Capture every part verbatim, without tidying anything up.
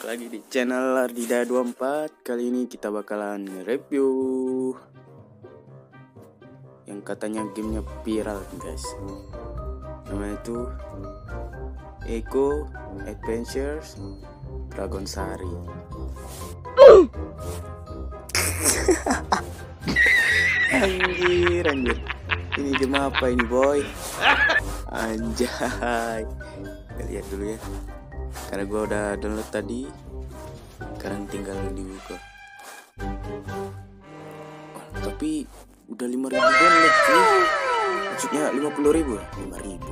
lagi di channel Ardida dua puluh empat. Kali ini kita bakalan nge-review yang katanya gamenya viral guys. Namanya itu Eco Adventures Dragon Sari. Anjir anjir, ini game apa ini boy? Anjay, kita lihat dulu ya, karena gua udah download tadi. Sekarang tinggal dibuka. Oh, tapi udah lima ribu download cuy. Maksudnya lima puluh ribu ya? lima ribu.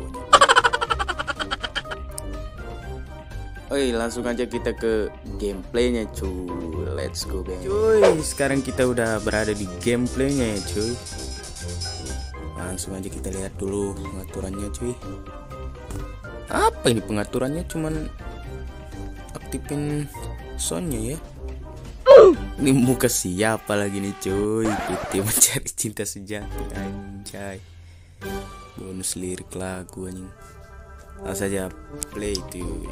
Oke, langsung aja kita ke gameplaynya cuy. Let's go bang. Cuy, sekarang kita udah berada di gameplaynya ya cuy. Langsung aja kita lihat dulu pengaturannya cuy. Apa ini pengaturannya? Cuman aktifin soundnya ya. Ini muka siapa lagi nih cuy? Putih mencari cinta sejati anjay. Bonus lirik lagu anjing. Langsung saja play cuy.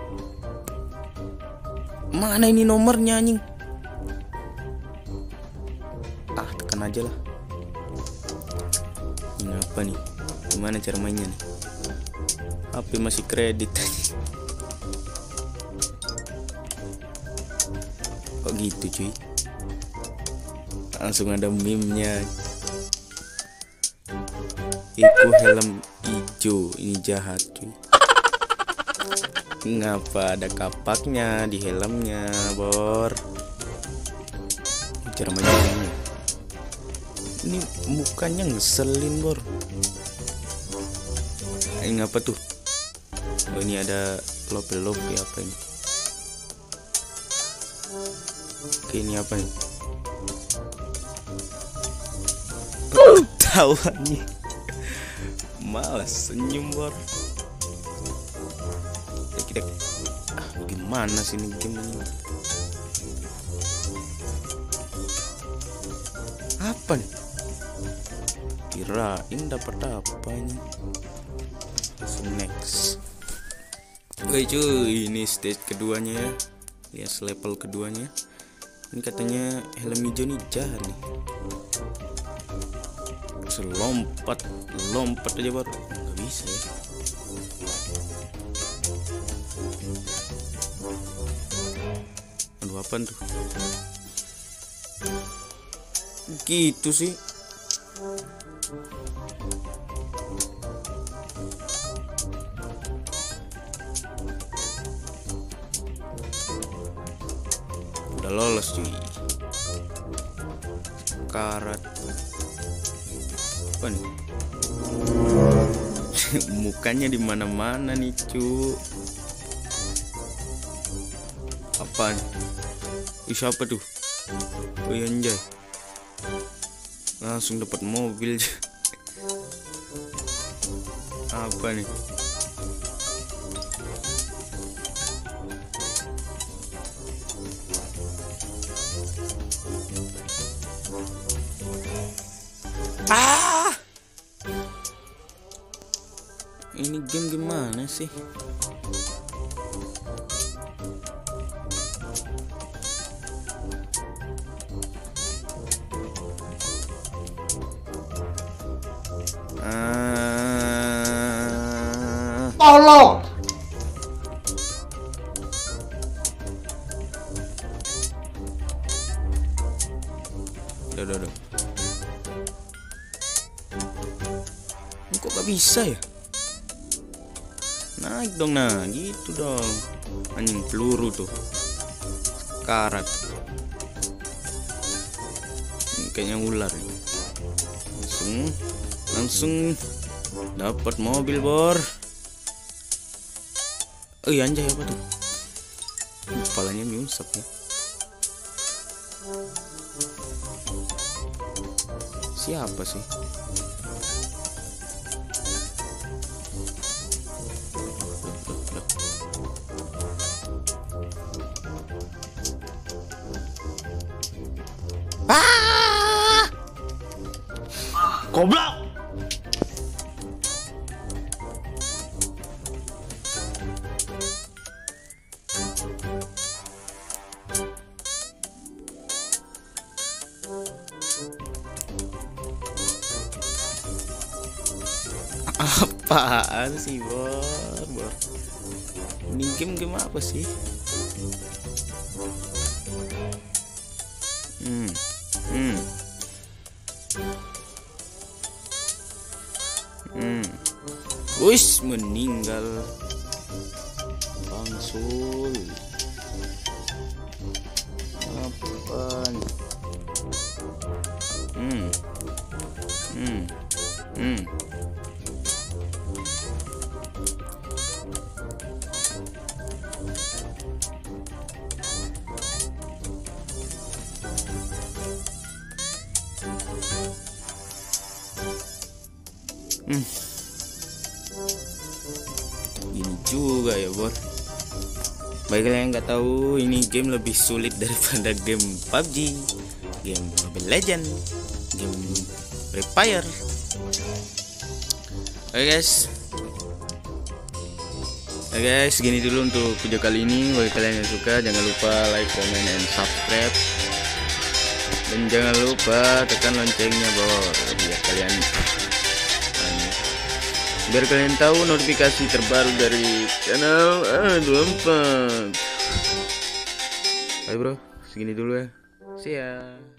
Mana ini nomornya anjing? Ah, tekan aja lah. Ini apa nih? Gimana cara mainnya nih? H P masih kredit. Kok gitu cuy? Langsung ada meme-nya. Itu helm hijau, ini jahat cuy. Ngapa ada kapaknya di helmnya, bor? Cara mainnya ini. Ini mukanya ngeselin, bor. Ini apa tuh? Oh, ini ada lope-lope apa ini? Oke, ini apa nih? Oh, tawannya. Malas senyum, bor. Kita ah, gimana sih ini game ini? Apa nih? Kirain dapat apa ini? Next. Oke cuy, ini stage keduanya ya. Lihat level keduanya. Ini katanya helm hijau nih jahat nih. Selompat, lompat aja baru nggak bisa ya. Aduh, apaan tuh? Gitu sih. Udah lolos cuy. Karat. Apa nih? Mukanya di mana-mana nih cu. Apa nih? Ih, siapa tuh? Oh iya, anjay. Langsung dapat mobil. Apa nih? Ah! Ini game gimana sih? Ah. Tolong. Udah, udah, udah. Kok gak bisa ya? Naik dong, nah gitu dong. Anjing peluru tuh. Karat. Ini kayaknya ular nih. Langsung Langsung dapat mobil, bor. Oh iya, anjay apa tuh? Kepalanya nyungsep ya. Siapa sih? Ah! Goblok. Apaan sih bor, bor? Ini game-game apa sih? Hmm, hmm, hmm. Wis meninggal. Bangsul. Apaan? Hmm, hmm, hmm. Hmm. Ini juga ya bor. Bagi kalian yang nggak tahu, ini game lebih sulit daripada game P U B G, game Mobile Legend, game Free Fire. Oke guys, oke guys, segini dulu untuk video kali ini. Bagi kalian yang suka, jangan lupa like, comment, and subscribe. Dan jangan lupa tekan loncengnya bor, biar kalian biar kalian tahu notifikasi terbaru dari channel A dua puluh empat. Ayo bro, segini dulu ya. See ya.